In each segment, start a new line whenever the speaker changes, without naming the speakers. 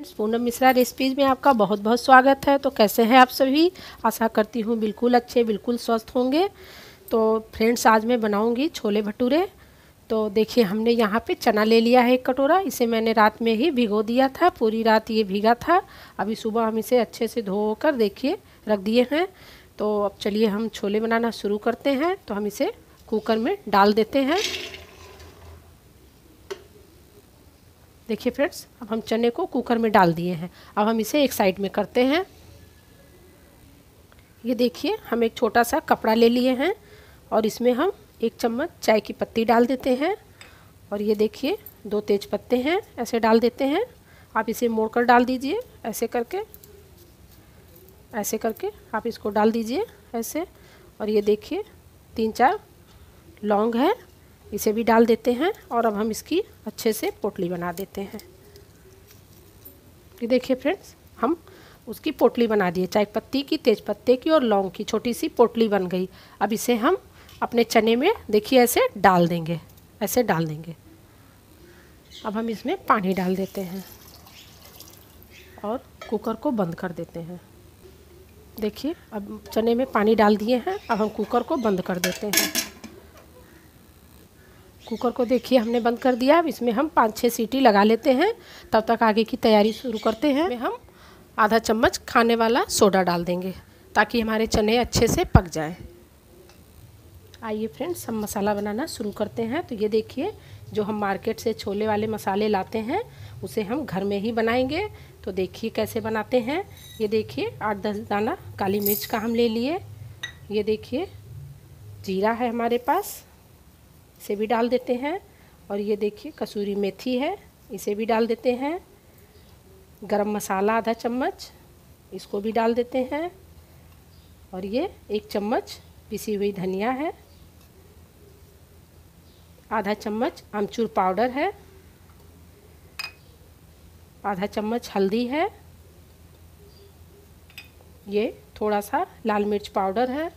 Friends, Poonam Mishra recipes में आपका बहुत बहुत स्वागत है। तो कैसे हैं आप सभी? आशा करती हूँ बिल्कुल अच्छे, बिल्कुल स्वस्थ होंगे। तो फ्रेंड्स, आज मैं बनाऊँगी छोले भटूरे। तो देखिए, हमने यहाँ पे चना ले लिया है 1 कटोरा। इसे मैंने रात में ही भिगो दिया था, पूरी रात ये भीगा था। अभी सुबह हम इसे अच्छे से धोकर देखिए रख दिए हैं। तो अब चलिए हम छोले बनाना शुरू करते हैं। तो हम इसे कुकर में डाल देते हैं। देखिए फ्रेंड्स, अब हम चने को कुकर में डाल दिए हैं। अब हम इसे एक साइड में करते हैं। ये देखिए, हम एक छोटा सा कपड़ा ले लिए हैं और इसमें हम 1 चम्मच चाय की पत्ती डाल देते हैं। और ये देखिए 2 तेज पत्ते हैं, ऐसे डाल देते हैं। आप इसे मोड़कर डाल दीजिए, ऐसे करके आप इसको डाल दीजिए ऐसे। और ये देखिए 3-4 लौंग है, इसे भी डाल देते हैं। और अब हम इसकी अच्छे से पोटली बना देते हैं। ये देखिए फ्रेंड्स, हम उसकी पोटली बना दिए। चाय पत्ती की, तेज पत्ते की और लौंग की छोटी सी पोटली बन गई। अब इसे हम अपने चने में देखिए ऐसे डाल देंगे, ऐसे डाल देंगे। अब हम इसमें पानी डाल देते हैं और कुकर को बंद कर देते हैं। देखिए, अब चने में पानी डाल दिए हैं। अब हम कुकर को बंद कर देते हैं। कुकर को देखिए हमने बंद कर दिया। अब इसमें हम 5-6 सीटी लगा लेते हैं। तब तक आगे की तैयारी शुरू करते हैं। इसमें हम आधा चम्मच खाने वाला सोडा डाल देंगे ताकि हमारे चने अच्छे से पक जाए। आइए फ्रेंड्स, हम मसाला बनाना शुरू करते हैं। तो ये देखिए, जो हम मार्केट से छोले वाले मसाले लाते हैं उसे हम घर में ही बनाएंगे। तो देखिए कैसे बनाते हैं। ये देखिए 8-10 दाना काली मिर्च का हम ले लिए। ये देखिए जीरा है हमारे पास, इसे भी डाल देते हैं। और ये देखिए कसूरी मेथी है, इसे भी डाल देते हैं। गरम मसाला आधा चम्मच, इसको भी डाल देते हैं। और ये 1 चम्मच पिसी हुई धनिया है। आधा चम्मच आमचूर पाउडर है। आधा चम्मच हल्दी है। ये थोड़ा सा लाल मिर्च पाउडर है।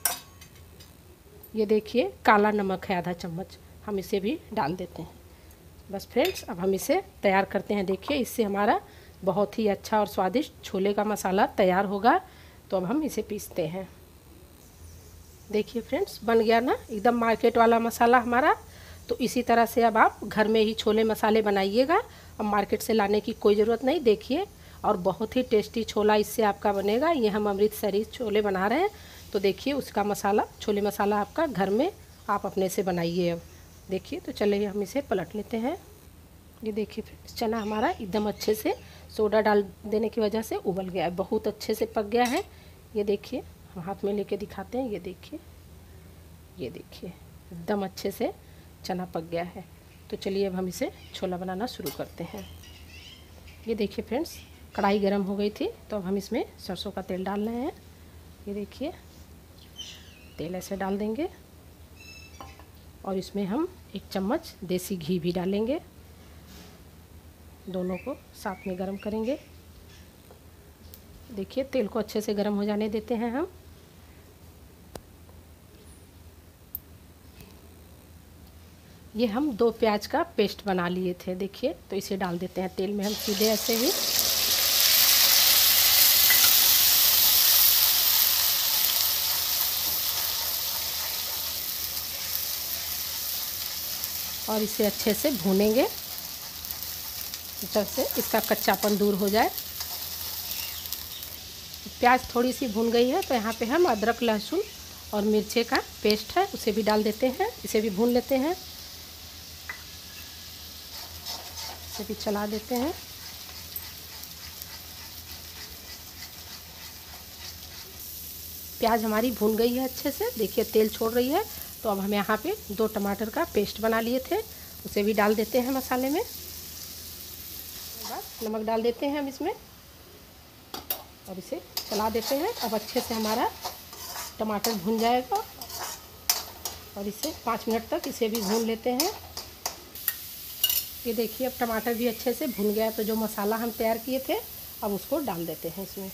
ये देखिए काला नमक है आधा चम्मच, हम इसे भी डाल देते हैं। बस फ्रेंड्स, अब हम इसे तैयार करते हैं। देखिए, इससे हमारा बहुत ही अच्छा और स्वादिष्ट छोले का मसाला तैयार होगा। तो अब हम इसे पीसते हैं। देखिए फ्रेंड्स, बन गया ना एकदम मार्केट वाला मसाला हमारा। तो इसी तरह से अब आप घर में ही छोले मसाले बनाइएगा। अब मार्केट से लाने की कोई ज़रूरत नहीं। देखिए, और बहुत ही टेस्टी छोला इससे आपका बनेगा। ये हम अमृतसरी छोले बना रहे हैं। तो देखिए उसका मसाला, छोले मसाला आपका घर में आप अपने से बनाइए। अब देखिए, तो चलिए हम इसे पलट लेते हैं। ये देखिए फ्रेंड्स, चना हमारा एकदम अच्छे से सोडा डाल देने की वजह से उबल गया है, बहुत अच्छे से पक गया है। ये देखिए, हम हाथ में लेके दिखाते हैं। ये देखिए एकदम अच्छे से चना पक गया है। तो चलिए अब हम इसे छोला बनाना शुरू करते हैं। ये देखिए फ्रेंड्स, कढ़ाई गर्म हो गई थी। तो अब हम इसमें सरसों का तेल डाल रहे हैं। ये देखिए, तेल ऐसे डाल देंगे और इसमें हम 1 चम्मच देसी घी भी डालेंगे। दोनों को साथ में गरम करेंगे। देखिए, तेल को अच्छे से गरम हो जाने देते हैं हम। ये हम 2 प्याज का पेस्ट बना लिए थे। देखिए, तो इसे डाल देते हैं तेल में हम सीधे ऐसे ही। और इसे अच्छे से भूनेंगे जब से इसका कच्चापन दूर हो जाए। प्याज थोड़ी सी भून गई है तो यहाँ पे हम अदरक, लहसुन और मिर्चे का पेस्ट है उसे भी डाल देते हैं। इसे भी भून लेते हैं, इसे भी चला देते हैं। प्याज हमारी भून गई है अच्छे से। देखिए तेल छोड़ रही है। तो अब हम यहाँ पे 2 टमाटर का पेस्ट बना लिए थे, उसे भी डाल देते हैं मसाले में। बस नमक डाल देते हैं हम इसमें और इसे चला देते हैं। अब अच्छे से हमारा टमाटर भून जाएगा और इसे 5 मिनट तक इसे भी भून लेते हैं। ये देखिए, अब टमाटर भी अच्छे से भून गया है। तो जो मसाला हम तैयार किए थे अब उसको डाल देते हैं इसमें।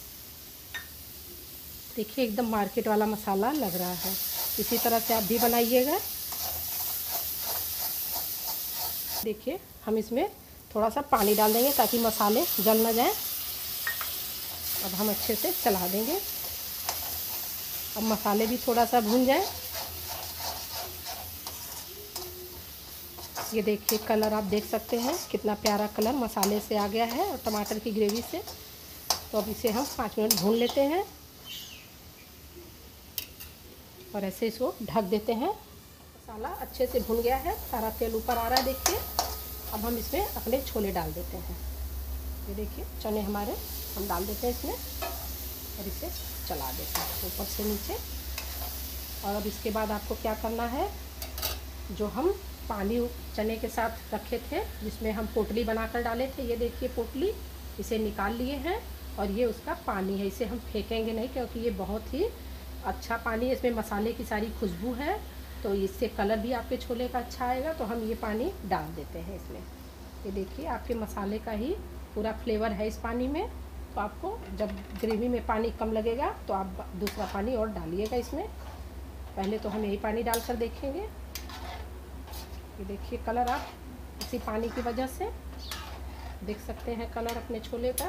देखिए, एकदम मार्केट वाला मसाला लग रहा है। इसी तरह से आप भी बनाइएगा। देखिए, हम इसमें थोड़ा सा पानी डाल देंगे ताकि मसाले जल ना जाए। अब हम अच्छे से चला देंगे। अब मसाले भी थोड़ा सा भून जाए। ये देखिए कलर आप देख सकते हैं कितना प्यारा कलर मसाले से आ गया है और टमाटर की ग्रेवी से। तो अब इसे हम 5 मिनट भून लेते हैं और ऐसे इसको ढक देते हैं। मसाला अच्छे से भुन गया है, सारा तेल ऊपर आ रहा है देखिए। अब हम इसमें अपने छोले डाल देते हैं। ये देखिए चने हमारे हम डाल देते हैं इसमें और इसे चला देते हैं ऊपर से नीचे। और अब इसके बाद आपको क्या करना है, जो हम पानी चने के साथ रखे थे जिसमें हम पोटली बनाकर डाले थे, ये देखिए पोटली, इसे निकाल लिए हैं और ये उसका पानी है। इसे हम फेंकेंगे नहीं क्योंकि ये बहुत ही अच्छा पानी है, इसमें मसाले की सारी खुशबू है, तो इससे कलर भी आपके छोले का अच्छा आएगा। तो हम ये पानी डाल देते हैं इसमें। ये देखिए आपके मसाले का ही पूरा फ्लेवर है इस पानी में। तो आपको जब ग्रेवी में पानी कम लगेगा तो आप दूसरा पानी और डालिएगा इसमें। पहले तो हम यही पानी डालकर देखेंगे। ये देखिए कलर आप इसी पानी की वजह से देख सकते हैं कलर अपने छोले का।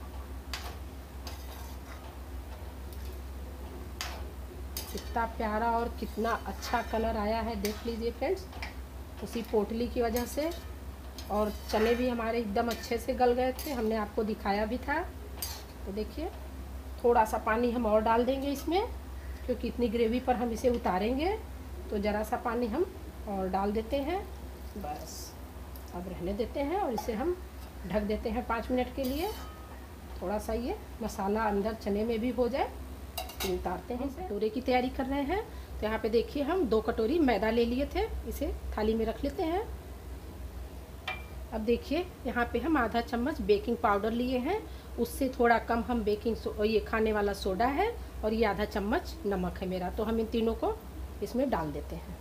कितना प्यारा और कितना अच्छा कलर आया है देख लीजिए फ्रेंड्स, उसी पोटली की वजह से। और चने भी हमारे एकदम अच्छे से गल गए थे, हमने आपको दिखाया भी था। तो देखिए थोड़ा सा पानी हम और डाल देंगे इसमें क्योंकि इतनी ग्रेवी पर हम इसे उतारेंगे, तो ज़रा सा पानी हम और डाल देते हैं। बस अब रहने देते हैं और इसे हम ढक देते हैं 5 मिनट के लिए। थोड़ा सा ये मसाला अंदर चने में भी हो जाए, फिर उतारते हैं इसे। कटोरे की तैयारी कर रहे हैं। तो यहाँ पे देखिए हम 2 कटोरी मैदा ले लिए थे, इसे थाली में रख लेते हैं। अब देखिए यहाँ पे हम आधा चम्मच बेकिंग पाउडर लिए हैं, उससे थोड़ा कम हम ये खाने वाला सोडा है और ये आधा चम्मच नमक है मेरा। तो हम इन तीनों को इसमें डाल देते हैं।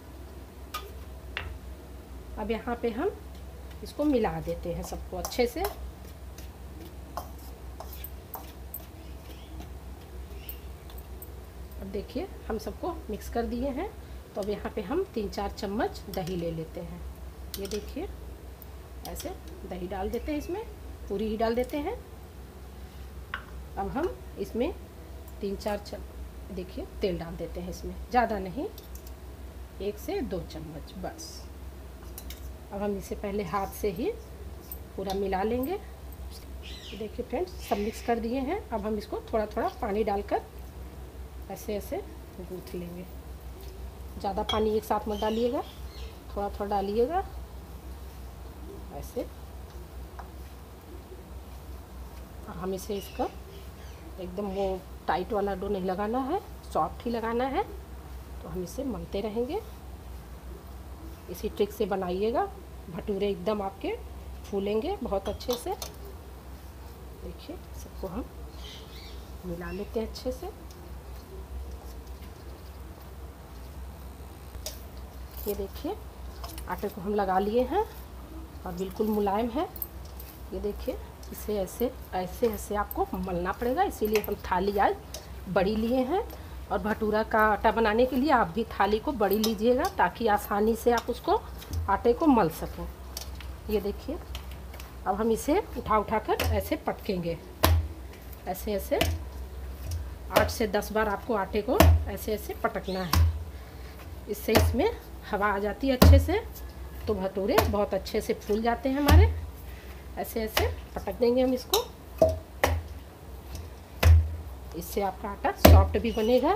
अब यहाँ पे हम इसको मिला देते हैं सबको अच्छे से। अब देखिए हम सबको मिक्स कर दिए हैं। तो अब यहाँ पे हम 3-4 चम्मच दही ले लेते हैं। ये देखिए ऐसे दही डाल देते हैं इसमें, पूरी ही डाल देते हैं। अब हम इसमें 3-4 देखिए तेल डाल देते हैं इसमें, ज़्यादा नहीं, 1 से 2 चम्मच बस। अब हम इसे पहले हाथ से ही पूरा मिला लेंगे। देखिए फ्रेंड्स सब मिक्स कर दिए हैं। अब हम इसको थोड़ा थोड़ा पानी डालकर ऐसे ऐसे गूँथ लेंगे। ज़्यादा पानी एक साथ मत डालिएगा, थोड़ा थोड़ा डालिएगा ऐसे। हम इसे इसका एकदम वो टाइट वाला डो नहीं लगाना है, सॉफ्ट ही लगाना है। तो हम इसे मलते रहेंगे, इसी ट्रिक से बनाइएगा, भटूरे एकदम आपके फूलेंगे बहुत अच्छे से। देखिए सबको हम मिला लेते हैं अच्छे से। ये देखिए आटे को हम लगा लिए हैं और बिल्कुल मुलायम है। ये देखिए इसे ऐसे ऐसे ऐसे आपको मलना पड़ेगा, इसीलिए हम थाली आज बड़ी लिए हैं। और भटूरा का आटा बनाने के लिए आप भी थाली को बड़ी लीजिएगा ताकि आसानी से आप उसको आटे को मल सकें। ये देखिए अब हम इसे उठा कर ऐसे पटकेंगे, ऐसे ऐसे 8 से 10 बार आपको आटे को ऐसे ऐसे पटकना है। इससे इसमें हवा आ जाती है अच्छे से, तो भटूरे बहुत अच्छे से फूल जाते हैं हमारे। ऐसे ऐसे पटक देंगे हम इसको, इससे आपका आटा सॉफ्ट भी बनेगा।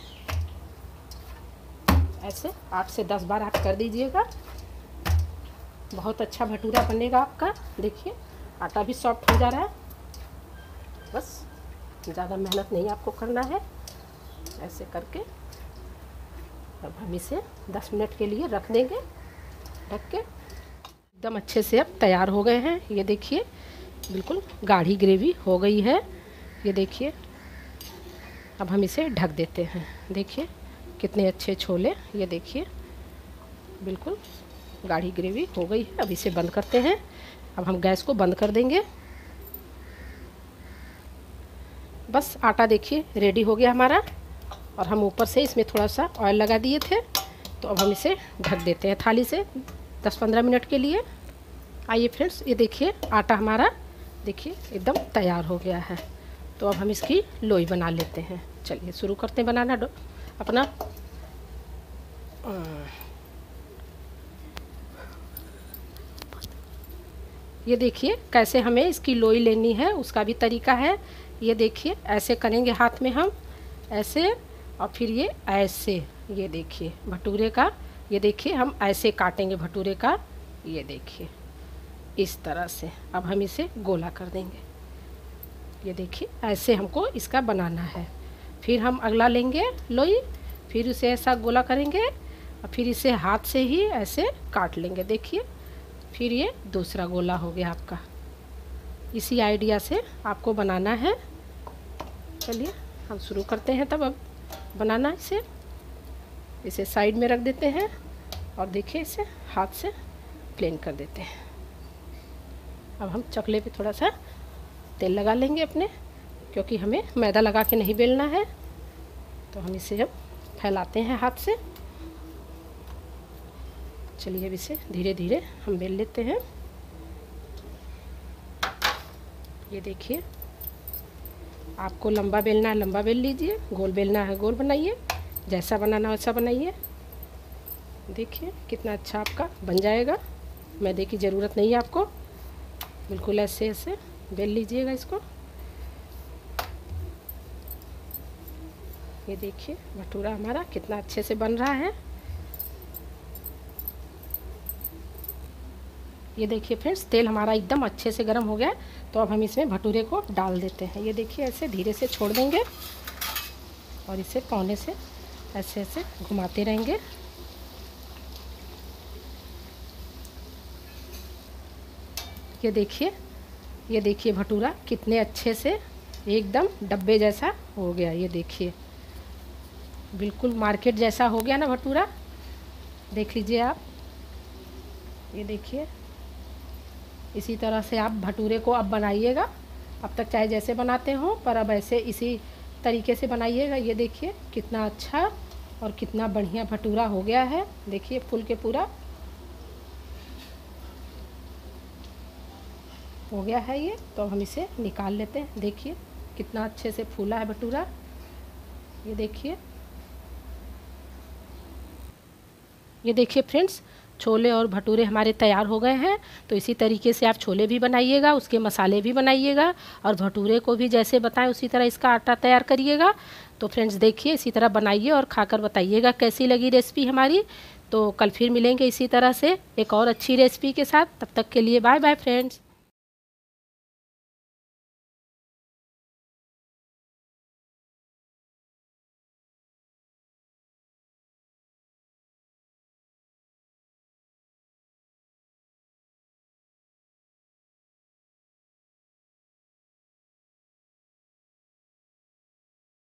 ऐसे 8 से 10 बार आप कर दीजिएगा, बहुत अच्छा भटूरा बनेगा आपका। देखिए आटा भी सॉफ्ट हो जा रहा है। बस ज़्यादा मेहनत नहीं आपको करना है। ऐसे करके अब हम इसे 10 मिनट के लिए रख देंगे ढक के। एकदम अच्छे से अब तैयार हो गए हैं। ये देखिए बिल्कुल गाढ़ी ग्रेवी हो गई है। ये देखिए अब हम इसे ढक देते हैं। देखिए कितने अच्छे छोले, ये देखिए बिल्कुल गाढ़ी ग्रेवी हो गई है। अब इसे बंद करते हैं। अब हम गैस को बंद कर देंगे। बस आटा देखिए रेडी हो गया हमारा, और हम ऊपर से इसमें थोड़ा सा ऑयल लगा दिए थे। तो अब हम इसे ढक देते हैं थाली से 10-15 मिनट के लिए। आइए फ्रेंड्स, ये देखिए आटा हमारा देखिए एकदम तैयार हो गया है। तो अब हम इसकी लोई बना लेते हैं। चलिए शुरू करते हैं बनाना अपना। ये देखिए कैसे हमें इसकी लोई लेनी है, उसका भी तरीका है। ये देखिए ऐसे करेंगे हाथ में हम, ऐसे, और फिर ये ऐसे, ये देखिए भटूरे का, ये देखिए हम ऐसे काटेंगे भटूरे का, ये देखिए इस तरह से। अब हम इसे गोला कर देंगे। ये देखिए ऐसे हमको इसका बनाना है। फिर हम अगला लेंगे लोई, फिर उसे ऐसा गोला करेंगे और फिर इसे हाथ से ही ऐसे काट लेंगे। देखिए फिर ये दूसरा गोला हो गया आपका। इसी आइडिया से आपको बनाना है। चलिए हम शुरू करते हैं तब अब बनाना। इसे साइड में रख देते हैं और देखिए इसे हाथ से प्लेन कर देते हैं। अब हम चकले पे थोड़ा सा तेल लगा लेंगे अपने, क्योंकि हमें मैदा लगा के नहीं बेलना है। तो हम इसे जब फैलाते हैं हाथ से, चलिए अब इसे धीरे धीरे हम बेल लेते हैं। ये देखिए आपको लंबा बेलना है लंबा बेल लीजिए, गोल बेलना है गोल बनाइए, जैसा बनाना वैसा बनाइए। देखिए कितना अच्छा आपका बन जाएगा। मैदे की ज़रूरत नहीं है आपको, बिल्कुल ऐसे ऐसे बेल लीजिएगा इसको। ये देखिए भटूरा हमारा कितना अच्छे से बन रहा है। ये देखिए फ्रेंड्स तेल हमारा एकदम अच्छे से गर्म हो गया। तो अब हम इसमें भटूरे को डाल देते हैं। ये देखिए ऐसे धीरे से छोड़ देंगे और इसे कोने से ऐसे ऐसे घुमाते रहेंगे। ये देखिए भटूरा कितने अच्छे से एकदम डब्बे जैसा हो गया। ये देखिए बिल्कुल मार्केट जैसा हो गया ना भटूरा, देख लीजिए आप। ये देखिए इसी तरह से आप भटूरे को अब बनाइएगा। अब तक चाहे जैसे बनाते हो, पर अब ऐसे इसी तरीके से बनाइएगा। ये देखिए कितना अच्छा और कितना बढ़िया भटूरा हो गया है। देखिए फूल के पूरा हो गया है ये। तो हम इसे निकाल लेते हैं। देखिए कितना अच्छे से फूला है भटूरा। ये देखिए फ्रेंड्स छोले और भटूरे हमारे तैयार हो गए हैं। तो इसी तरीके से आप छोले भी बनाइएगा, उसके मसाले भी बनाइएगा, और भटूरे को भी जैसे बताएं उसी तरह इसका आटा तैयार करिएगा। तो फ्रेंड्स देखिए इसी तरह बनाइए और खाकर बताइएगा कैसी लगी रेसिपी हमारी। तो कल फिर मिलेंगे इसी तरह से एक और अच्छी रेसिपी के साथ। तब तक के लिए बाय बाय फ्रेंड्स।